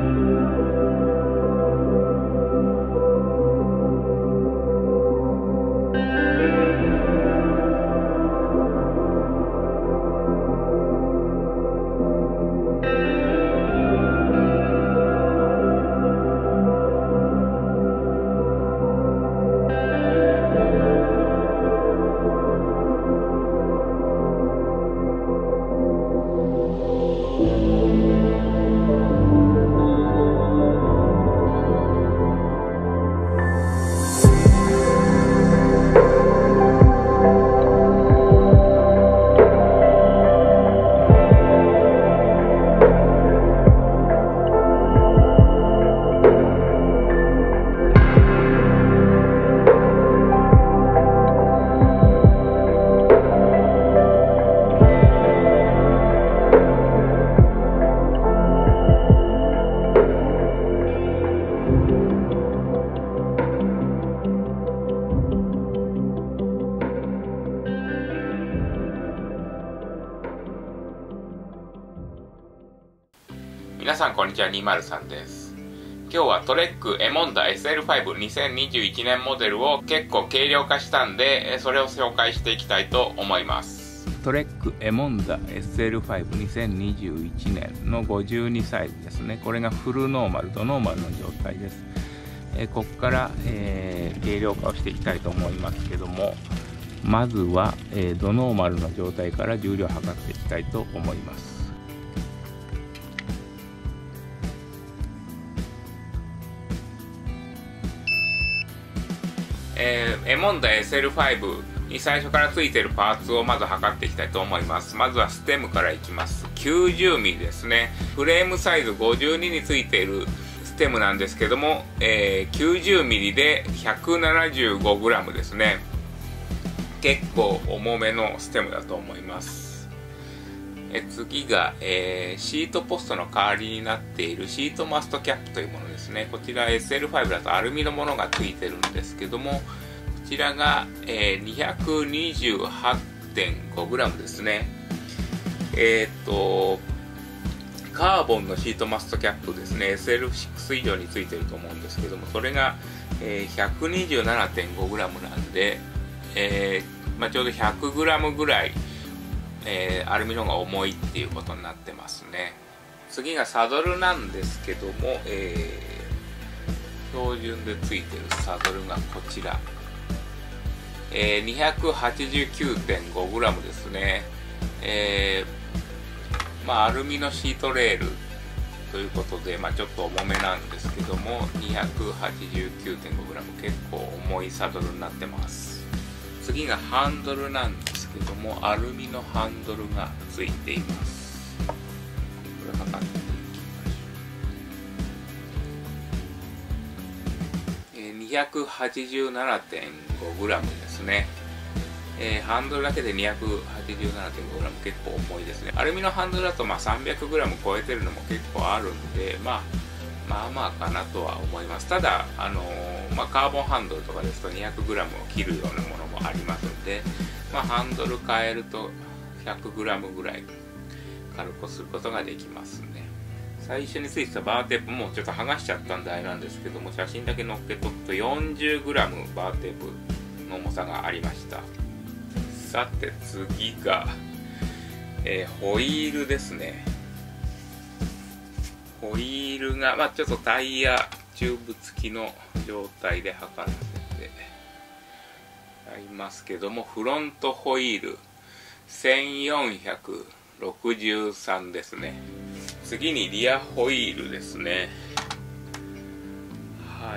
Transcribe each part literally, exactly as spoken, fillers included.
皆さんこんにちは、にまるさんです。今日はトレックエモンダ エスエルファイブにせんにじゅういちねんモデルを結構軽量化したんで、それを紹介していきたいと思います。トレックエモンダ エスエルファイブにせんにじゅういちねんのごじゅうにサイズですね。これがフルノーマルとノーマルの状態です。えここから、えー、軽量化をしていきたいと思いますけども、まずは、えー、ドノーマルの状態から重量を測っていきたいと思います。えー、エモンダ エスエルファイブ に最初からついているパーツをまず測っていきたいと思います。まずはステムからいきます。きゅうじゅうミリですね。フレームサイズごじゅうにについているステムなんですけども、えー、きゅうじゅうミリで ひゃくななじゅうごグラム ですね。結構重めのステムだと思います。え次が、えー、シートポストの代わりになっているシートマストキャップというものですね。こちら エスエルファイブ だとアルミのものがついてるんですけども、こちらが、えー、にひゃくにじゅうはちてんごグラム ですね。えっとカーボンのシートマストキャップですね、 エスエルシックス 以上についてると思うんですけども、それが、えー、ひゃくにじゅうななてんごグラム なんで、えーまあ、ちょうど ひゃくグラム ぐらい、えー、アルミの方が重いっていうことになってますね。次がサドルなんですけども、えー、標準でついてるサドルがこちら、えー、にひゃくはちじゅうきゅうてんごグラム ですね。えー、まあアルミのシートレールということで、まあ、ちょっと重めなんですけども にひゃくはちじゅうきゅうてんごグラム 結構重いサドルになってます。次がハンドルなんですけども、アルミのハンドルがついています。これ測っていきましょう。えー、にひゃくはちじゅうななてんごグラム ですね。えー、ハンドルだけで にひゃくはちじゅうななてんごグラム 結構重いですね。アルミのハンドルだとまあ さんびゃくグラム 超えてるのも結構あるんで、まあまあまあかなとは思います。ただ、あのーまあ、カーボンハンドルとかですと にひゃくグラム を切るようなものもありますので、まあ、ハンドル変えると ひゃくグラム ぐらい軽くすることができますね。最初についてたバーテープもちょっと剥がしちゃったんであれなんですけども、写真だけ載っけとくと よんじゅうグラム バーテープの重さがありました。さて次が、えー、ホイールですね。ホイールが、まあ、ちょっとタイヤチューブ付きの状態で測らせてありますけども、フロントホイールせんよんひゃくろくじゅうさんですね。次にリアホイールですね。はい、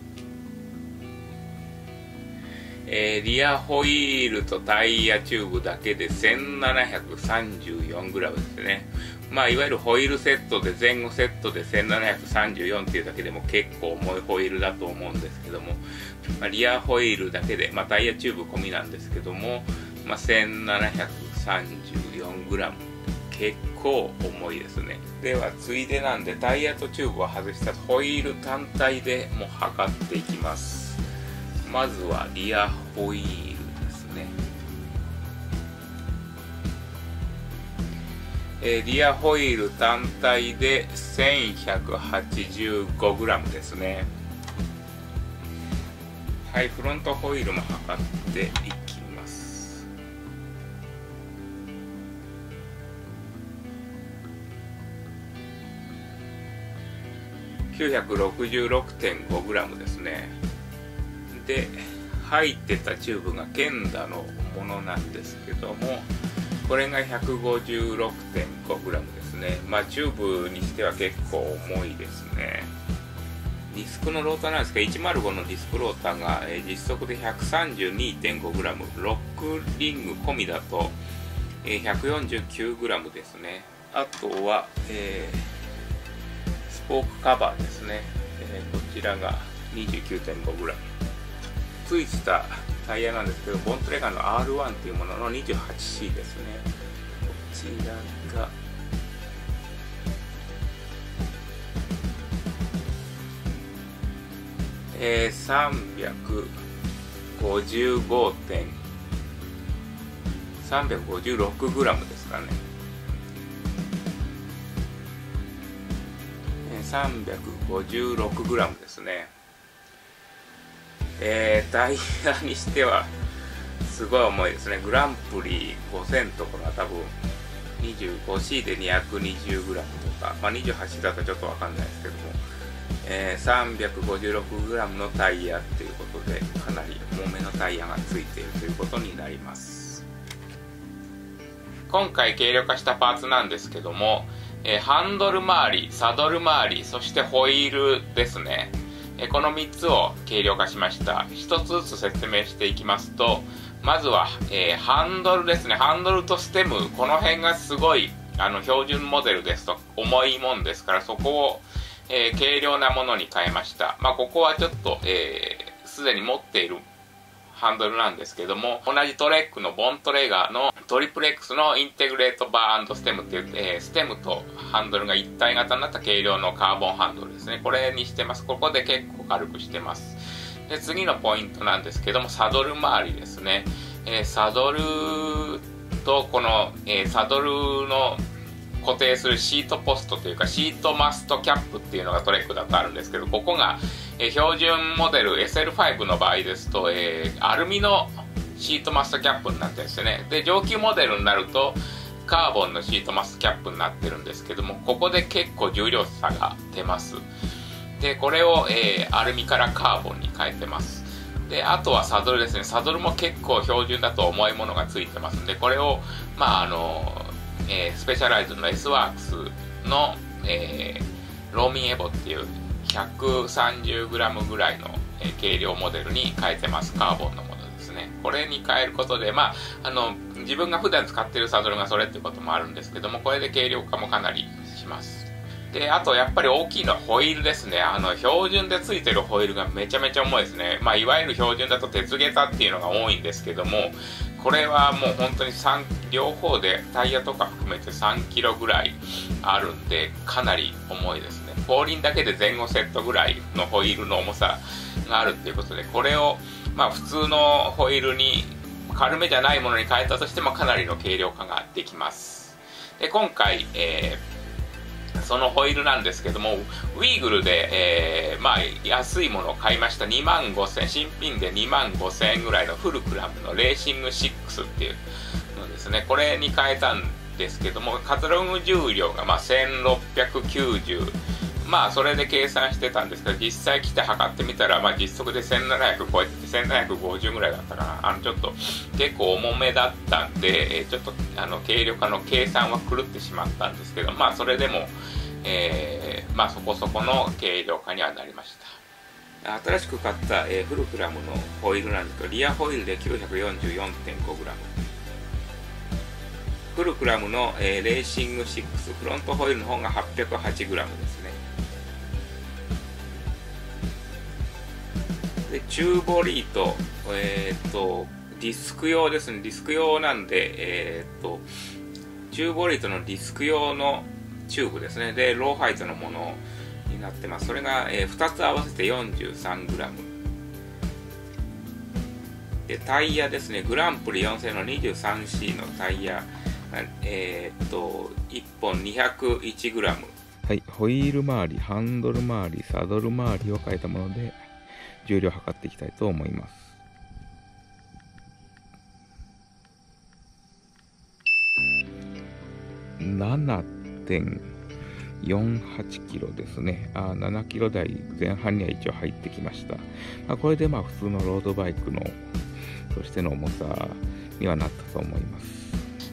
えー、リアホイールとタイヤチューブだけで せんななひゃくさんじゅうよんグラム ですね。まあいわゆるホイールセットで前後セットでせんななひゃくさんじゅうよんっていうだけでも結構重いホイールだと思うんですけども、まあ、リアホイールだけで、まあ、タイヤチューブ込みなんですけども、まあ、せんななひゃくさんじゅうよんグラム、 結構重いですね。ではついでなんでタイヤとチューブを外したホイール単体でもう測っていきます。まずはリアホイールですね。 えー、リアホイール単体で せんひゃくはちじゅうごグラム ですね。はい、フロントホイールも測っていきます。きゅうひゃくろくじゅうろくてんごグラム ですね。で、入ってたチューブがケンダのものなんですけども、これが ひゃくごじゅうろくてんごグラム ですね。まあチューブにしては結構重いですね。ディスクのローターなんですが、いちまるごのディスクローターが、えー、実測で ひゃくさんじゅうにてんごグラム、ロックリング込みだと、えー、ひゃくよんじゅうきゅうグラム ですね。あとは、えー、スポークカバーですね。えー、こちらが にじゅうきゅうてんごグラム。ついたタイヤなんですけど、ボントレガーの アールワン というものの にじゅうはちシー ですね。こちらがえー、さんびゃくごじゅうごてんさんびゃくごじゅうろくグラム ですかね。えー、さんびゃくごじゅうろくグラム ですね。えー、タイヤにしてはすごい重いですね。グランプリごせんところは多分 にじゅうごシー で にひゃくにじゅうグラム とか、まあ、にじゅうはちだとちょっとわかんないですけども、えー、さんびゃくごじゅうろくグラム のタイヤっていうことで、かなり重めのタイヤがついているということになります。今回軽量化したパーツなんですけども、えー、ハンドル周り、サドル周り、そしてホイールですね。えー、このみっつを軽量化しました。ひとつずつ説明していきますと、まずは、えー、ハンドルですね。ハンドルとステム、この辺がすごいあの標準モデルですと重いもんですから、そこをえー、軽量なものに変えました。まあ、ここはちょっと、えー、すでに持っているハンドルなんですけども、同じトレックのボントレガーのトリプル X のインテグレートバー&ステムっていう、えー、ステムとハンドルが一体型になった軽量のカーボンハンドルですね。これにしてます。ここで結構軽くしてます。で、次のポイントなんですけども、サドル周りですね。えー、サドルとこの、えー、サドルの固定するシートポストというかシートマストキャップっていうのがトレックだとあるんですけど、ここが、えー、標準モデル エスエルファイブ の場合ですと、えー、アルミのシートマストキャップになってるんですよね。で、上級モデルになるとカーボンのシートマストキャップになってるんですけども、ここで結構重量差が出ます。で、これを、えー、アルミからカーボンに変えてます。で、あとはサドルですね。サドルも結構標準だと重いものがついてますんで、これをまああのえー、スペシャライズの S ワークスの、えー、ローミンエボっていうひゃくさんじゅうグラム ぐらいの、えー、軽量モデルに変えてます。カーボンのものですね。これに変えることで、まあ、あの自分が普段使っているサドルがそれってこともあるんですけども、これで軽量化もかなりします。で、あとやっぱり大きいのはホイールですね。あの標準でついてるホイールがめちゃめちゃ重いですね。まあいわゆる標準だと鉄下駄っていうのが多いんですけども、これはもう本当にさん両方でタイヤとか含めてさんキロぐらいあるんで、かなり重いですね。後輪だけで前後セットぐらいのホイールの重さがあるっていうことで、これをまあ普通のホイールに軽めじゃないものに変えたとしてもかなりの軽量化ができます。で、今回、えーそのホイールなんですけども、ウィーグルで、えー、まあ安いものを買いました。にまんごせんえん、新品でにまんごせんえんぐらいのフルクラムのレーシングろくっていうのですね。これに変えたんですけども、カタログ重量がまあせんろっぴゃくきゅうじゅう、まあそれで計算してたんですけど、実際来て測ってみたら、まあ実測でせんななひゃく超えててせんななひゃくごじゅうぐらいだったかな。あのちょっと結構重めだったんで、ちょっとあの軽量化の計算は狂ってしまったんですけど、まあそれでもえー、まあそこそこの軽量化にはなりました。新しく買った、えー、フルクラムのホイールなんですけど、リアホイールで きゅうひゃくよんじゅうよんてんごグラム、フルクラムの、えー、レーシングろく、フロントホイールの方が はっぴゃくはちグラム ですね。で、チューボリート、えー、っとディスク用ですね。ディスク用なんで、えー、っとチューボリートのディスク用のチューブですね。で、ローハイトのものになってます。それが、えー、ふたつ合わせて よんじゅうさんグラム で、タイヤですね。グランプリよんせんの にじゅうさんシー のタイヤえー、っといっぽん にひゃくいちグラム。 はい、ホイール周り、ハンドル周り、サドル周りを変えたもので重量を測っていきたいと思います。ななてんよんはちキロですね。あ、ななキロ台前半には一応入ってきました。まあ、これでまあ普通のロードバイクのとしての重さにはなったと思います。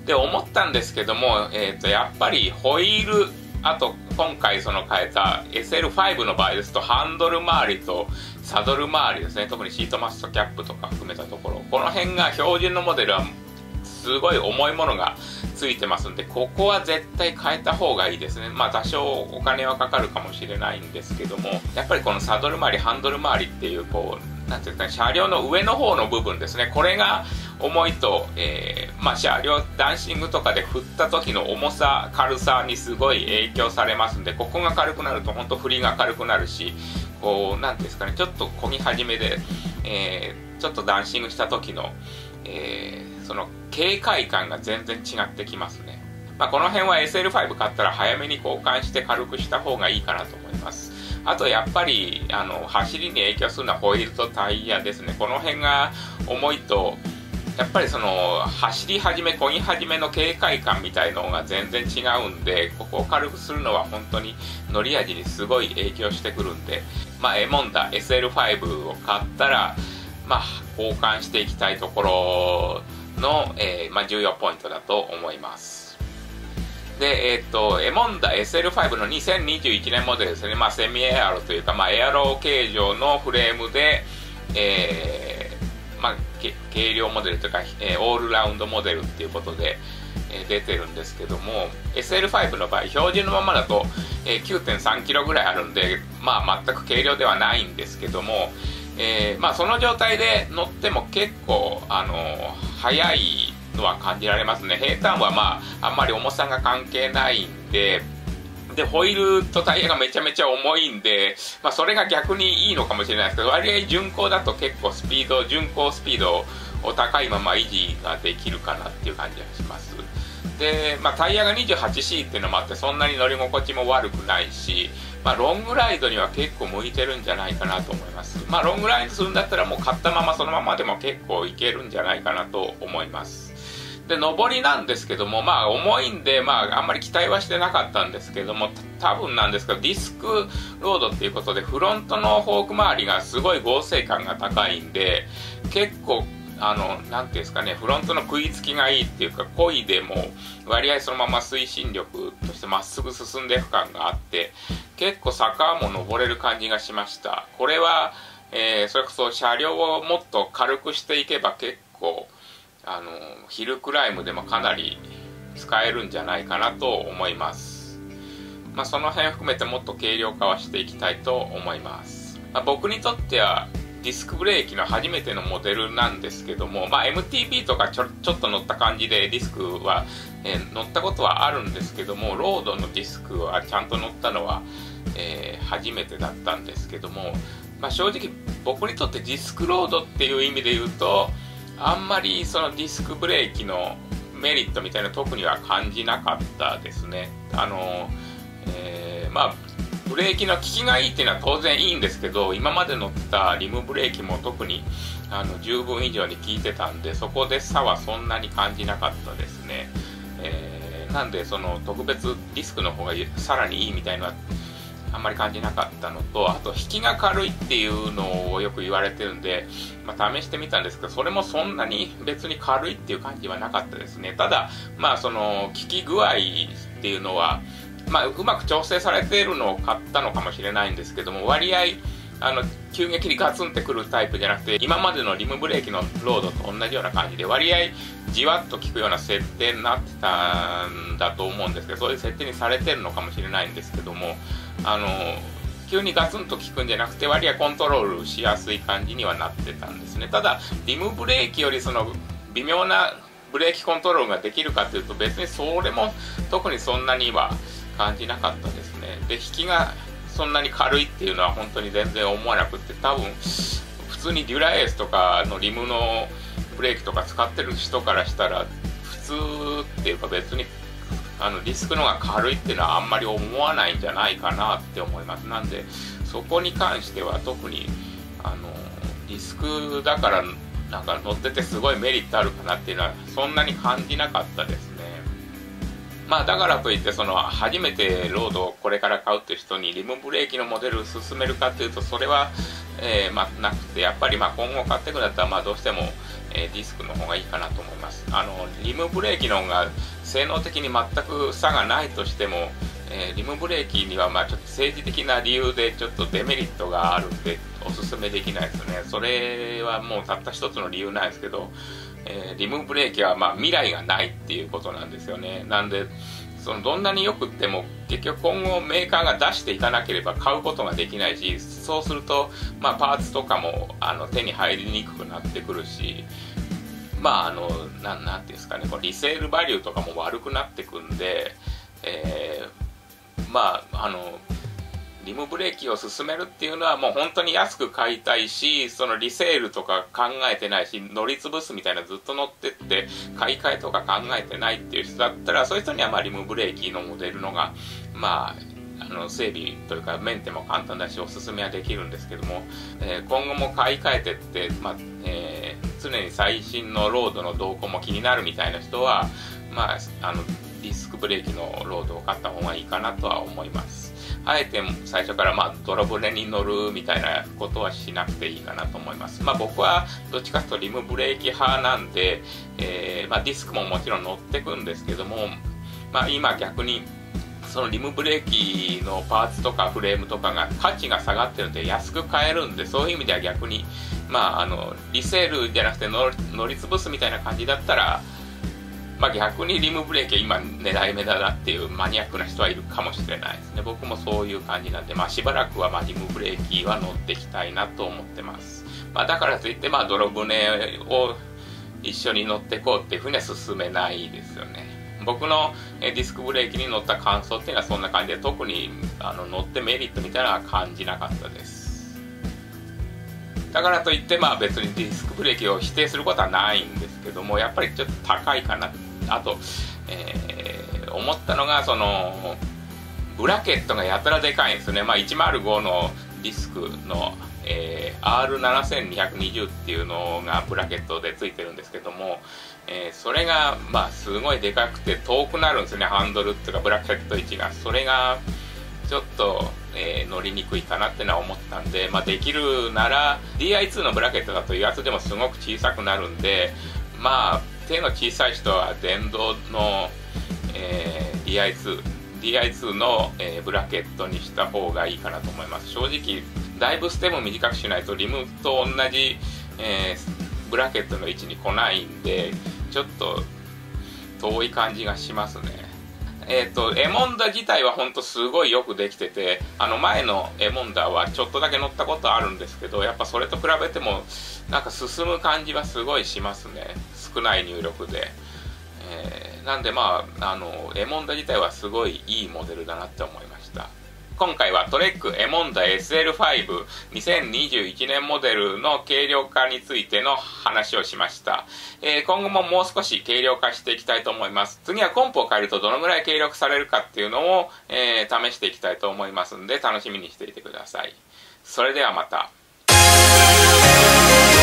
で思ったんですけども、えー、とやっぱりホイール、あと今回その変えた エスエルファイブ の場合ですとハンドル周りとサドル周りですね、特にシートマストキャップとか含めたところ、この辺が標準のモデルはすごい重いものがついてますんで、ここは絶対変えた方がいいですね。まあ多少お金はかかるかもしれないんですけども、やっぱりこのサドル周りハンドル周りっていうこうなんていうんですかね、車両の上の方の部分ですね、これが重いと、えーまあ、車両ダンシングとかで振った時の重さ軽さにすごい影響されますんで、ここが軽くなると本当振りが軽くなるし、こうなんていうんですかね、ちょっと漕ぎ始めで、えー、ちょっとダンシングした時の、えー、その軽快感が全然違ってきますね。まあ、この辺は エスエルファイブ 買ったら早めに交換して軽くした方がいいかなと思います。あとやっぱりあの走りに影響するのはホイールとタイヤですね。この辺が重いとやっぱりその走り始め漕ぎ始めの軽快感みたいのが全然違うんで、ここを軽くするのは本当に乗り味にすごい影響してくるんで、まあエモンダ エスエルファイブ を買ったらまあ交換していきたいところの、えーまあ、重要ポイントだと思います。で、えっと、エモンダ エスエルファイブ のにせんにじゅういちねんモデルですね。まあ、セミエアロというか、まあ、エアロ形状のフレームで、えー、まあ、軽量モデルというか、えー、オールラウンドモデルっていうことで、えー、出てるんですけども、エスエルファイブ の場合、標準のままだと、えー、きゅうてんさんキロぐらいあるんで、まあ、全く軽量ではないんですけども、えー、まあ、その状態で乗っても結構、あのー、速いのは感じられますね。平坦はまああんまり重さが関係ないんで、でホイールとタイヤがめちゃめちゃ重いんで、まあ、それが逆にいいのかもしれないですけど、割合巡航だと結構スピード巡航スピードを高いまま維持ができるかなっていう感じがします。で、まあ、タイヤが にじゅうはちシー っていうのもあってそんなに乗り心地も悪くないし、まあ、ロングライドには結構向いてるんじゃないかなと思います。まあ、ロングライドするんだったらもう買ったままそのままでも結構いけるんじゃないかなと思います。で上りなんですけども、まあ重いんで、まああんまり期待はしてなかったんですけども、多分なんですけどディスクロードっていうことでフロントのフォーク周りがすごい剛性感が高いんで、結構あのなんていうんですかね、フロントの食いつきがいいっていうか、漕いでも割合そのまま推進力としてまっすぐ進んでいく感があって、結構坂も登れる感じがしました。これは、えー、それこそ車両をもっと軽くしていけば結構あのヒルクライムでもかなり使えるんじゃないかなと思います。まあ、その辺含めてもっと軽量化はしていきたいと思います。まあ、僕にとってはディスクブレーキの初めてのモデルなんですけども、まあ、エムティービー とかちょ、ちょっと乗った感じでディスクは、えー、乗ったことはあるんですけども、ロードのディスクはちゃんと乗ったのは、えー、初めてだったんですけども、まあ、正直僕にとってディスクロードっていう意味で言うとあんまりそのディスクブレーキのメリットみたいな特には感じなかったですね。あの、えー、まあブレーキの効きがいいっていうのは当然いいんですけど、今まで乗ったリムブレーキも特にあの十分以上に効いてたんで、そこで差はそんなに感じなかったですね。えー、なんでその特別ディスクの方がさらにいいみたいなのはあんまり感じなかったのと、あと引きが軽いっていうのをよく言われてるんで、まあ、試してみたんですけど、それもそんなに別に軽いっていう感じはなかったですね。ただまあその効き具合っていうのは、まあ、うまく調整されているのを買ったのかもしれないんですけども、割合あの急激にガツンってくるタイプじゃなくて、今までのリムブレーキのロードと同じような感じで割合じわっと効くような設定になってたんだと思うんですけど、そういう設定にされてるのかもしれないんですけども、あの急にガツンと効くんじゃなくて割合コントロールしやすい感じにはなってたんですね。ただリムブレーキよりその微妙なブレーキコントロールができるかというと、別にそれも特にそんなには感じなかったですね。で引きがそんなに軽いっていうのは本当に全然思わなくって、多分普通にデュラエースとかのリムのブレーキとか使ってる人からしたら普質っていうか別にあのディスクの方が軽いっていうのはあんまり思わないんじゃないかなって思います。なんでそこに関しては特にあのディスクだからなんか乗っててすごいメリットあるかなっていうのはそんなに感じなかったですね。まあだからといってその初めてロードをこれから買うっていう人にリムブレーキのモデルを勧めるかっていうとそれは、えーまあ、なくて、やっぱりまあ今後買っていくんだったらまあどうしても、えー、ディスクの方がいいかなと思います。あのリムブレーキの方が性能的に全く差がないとしても、えー、リムブレーキにはまあちょっと政治的な理由でちょっとデメリットがあるんでおすすめできないですね。それはもうたった一つの理由なんですけど、えー、リムブレーキはまあ未来がないっていうことなんですよね。なんでそのどんなによくっても結局今後メーカーが出していかなければ買うことができないし、そうすると、まあ、パーツとかもあの手に入りにくくなってくるし、まああのななんていうんですかね、このリセールバリューとかも悪くなってくんで、えー、まああのリムブレーキを進めるっていうのはもう本当に安く買いたいし、そのリセールとか考えてないし、乗り潰すみたいなずっと乗ってって買い替えとか考えてないっていう人だったら、そういう人にはまあリムブレーキのモデルのがまああの整備というかメンテも簡単だしおすすめはできるんですけども、えー、今後も買い替えてって、まあえー、常に最新のロードの動向も気になるみたいな人は、まあ、あのディスクブレーキのロードを買った方がいいかなとは思います。あえて最初からまあ泥船に乗るみたいなことはしなくていいかなと思います。まあ僕はどっちかというとリムブレーキ派なんで、えーまあ、ディスクももちろん乗ってくんですけども、まあ、今逆にそのリムブレーキのパーツとかフレームとかが価値が下がってるんで安く買えるんで、そういう意味では逆にまああのリセールじゃなくて乗り、乗り潰すみたいな感じだったら、まあ、逆にリムブレーキは今狙い目だなっていうマニアックな人はいるかもしれないですね。僕もそういう感じなんで、まあ、しばらくはまあリムブレーキは乗っていきたいなと思ってます。まあ、だからといってまあ泥船を一緒に乗っていこうっていうふうには進めないですよね。僕のディスクブレーキに乗った感想っていうのはそんな感じで、特にあの乗ってメリットみたいなのは感じなかったです。だからといってまあ別にディスクブレーキを否定することはないんですけども、やっぱりちょっと高いかな。あと、えー、思ったのがそのブラケットがやたらでかいんですね。まあ、いちまるごのディスクの、えー、アールななせんにひゃくにじゅう っていうのがブラケットでついてるんですけども、えー、それがまあすごいでかくて遠くなるんですね、ハンドルっていうかブラケット位置が。それがちょっと、えー、乗りにくいかなってのは思ったんで、まあ、できるなら ディーアイツー のブラケットだと油圧でもすごく小さくなるんで、まあ手の小さい人は電動の、えー、ディーアイツー ディーアイツー の、えー、ブラケットにした方がいいかなと思います。正直だいぶステム短くしないとリムと同じ、えー、ブラケットの位置に来ないんで、ちょっと遠い感じがしますね。えっとエモンダ自体は本当すごいよくできてて、あの前のエモンダはちょっとだけ乗ったことあるんですけど、やっぱそれと比べてもなんか進む感じはすごいしますね、少ない入力で。えー、なんでまああのエモンダ自体はすごいいいモデルだなって思いました。今回はトレックエモンダ エスエルファイブにせんにじゅういちねんモデルの軽量化についての話をしました。えー、今後ももう少し軽量化していきたいと思います。次はコンポを変えるとどのぐらい軽量化されるかっていうのを、えー、試していきたいと思いますんで楽しみにしていてください。それではまた。